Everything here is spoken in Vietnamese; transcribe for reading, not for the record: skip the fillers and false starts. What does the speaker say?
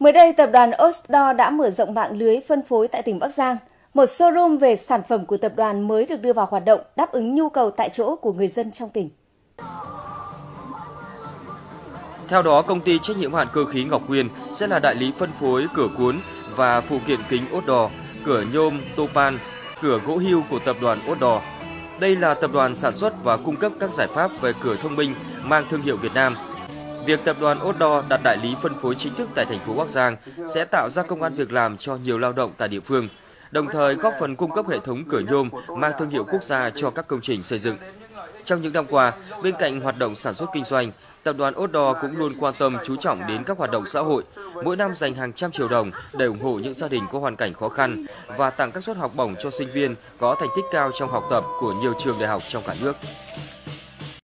Mới đây, tập đoàn Osdor đã mở rộng mạng lưới phân phối tại tỉnh Bắc Giang. Một showroom về sản phẩm của tập đoàn mới được đưa vào hoạt động, đáp ứng nhu cầu tại chỗ của người dân trong tỉnh. Theo đó, công ty trách nhiệm hữu hạn cơ khí Ngọc Nguyên sẽ là đại lý phân phối cửa cuốn và phụ kiện kính Osdor, cửa nhôm Topan, cửa gỗ hưu của tập đoàn Osdor. Đây là tập đoàn sản xuất và cung cấp các giải pháp về cửa thông minh mang thương hiệu Việt Nam. Việc tập đoàn Osdor đặt đại lý phân phối chính thức tại thành phố Bắc Giang sẽ tạo ra công ăn việc làm cho nhiều lao động tại địa phương, đồng thời góp phần cung cấp hệ thống cửa nhôm mang thương hiệu quốc gia cho các công trình xây dựng. Trong những năm qua, bên cạnh hoạt động sản xuất kinh doanh, tập đoàn Osdor cũng luôn quan tâm chú trọng đến các hoạt động xã hội, mỗi năm dành hàng trăm triệu đồng để ủng hộ những gia đình có hoàn cảnh khó khăn và tặng các suất học bổng cho sinh viên có thành tích cao trong học tập của nhiều trường đại học trong cả nước.